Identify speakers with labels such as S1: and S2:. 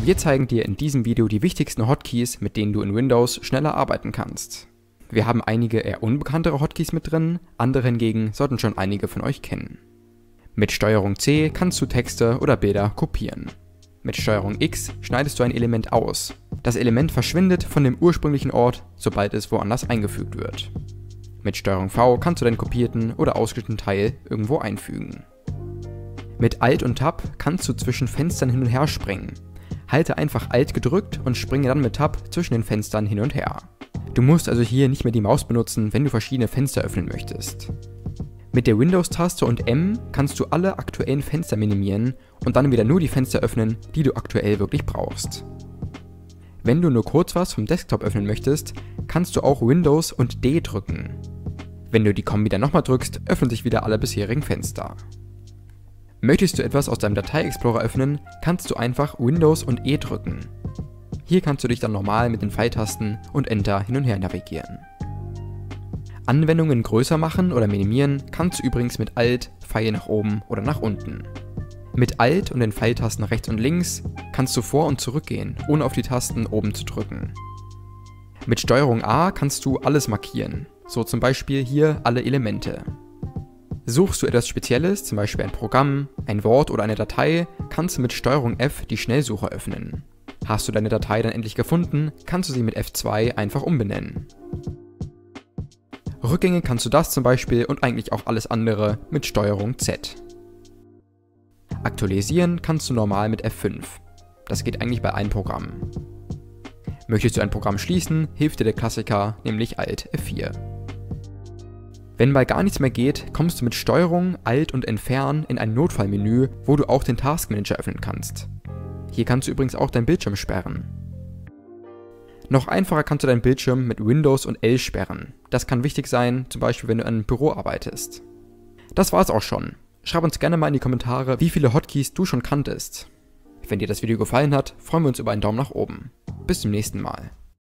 S1: Wir zeigen dir in diesem Video die wichtigsten Hotkeys, mit denen du in Windows schneller arbeiten kannst. Wir haben einige eher unbekanntere Hotkeys mit drin, andere hingegen sollten schon einige von euch kennen. Mit STRG C kannst du Texte oder Bilder kopieren. Mit STRG X schneidest du ein Element aus. Das Element verschwindet von dem ursprünglichen Ort, sobald es woanders eingefügt wird. Mit STRG V kannst du deinen kopierten oder ausgeschnittenen Teil irgendwo einfügen. Mit Alt und Tab kannst du zwischen Fenstern hin und her springen. Halte einfach Alt gedrückt und springe dann mit Tab zwischen den Fenstern hin und her. Du musst also hier nicht mehr die Maus benutzen, wenn du verschiedene Fenster öffnen möchtest. Mit der Windows-Taste und M kannst du alle aktuellen Fenster minimieren und dann wieder nur die Fenster öffnen, die du aktuell wirklich brauchst. Wenn du nur kurz was vom Desktop öffnen möchtest, kannst du auch Windows und D drücken. Wenn du die Kombi dann nochmal drückst, öffnen sich wieder alle bisherigen Fenster. Möchtest du etwas aus deinem Datei-Explorer öffnen, kannst du einfach Windows und E drücken. Hier kannst du dich dann normal mit den Pfeiltasten und Enter hin und her navigieren. Anwendungen größer machen oder minimieren kannst du übrigens mit Alt, Pfeil nach oben oder nach unten. Mit Alt und den Pfeiltasten rechts und links kannst du vor- und zurückgehen, ohne auf die Tasten oben zu drücken. Mit STRG A kannst du alles markieren, so zum Beispiel hier alle Elemente. Suchst du etwas Spezielles, zum Beispiel ein Programm, ein Wort oder eine Datei, kannst du mit STRG F die Schnellsuche öffnen. Hast du deine Datei dann endlich gefunden, kannst du sie mit F2 einfach umbenennen. Rückgängig kannst du das zum Beispiel und eigentlich auch alles andere mit STRG Z. Aktualisieren kannst du normal mit F5. Das geht eigentlich bei allen Programmen. Möchtest du ein Programm schließen, hilft dir der Klassiker, nämlich Alt F4. Wenn mal gar nichts mehr geht, kommst du mit STRG, Alt und Entfernen in ein Notfallmenü, wo du auch den Task Manager öffnen kannst. Hier kannst du übrigens auch deinen Bildschirm sperren. Noch einfacher kannst du deinen Bildschirm mit Windows und L sperren. Das kann wichtig sein, zum Beispiel wenn du in einem Büro arbeitest. Das war's auch schon. Schreib uns gerne mal in die Kommentare, wie viele Hotkeys du schon kanntest. Wenn dir das Video gefallen hat, freuen wir uns über einen Daumen nach oben. Bis zum nächsten Mal.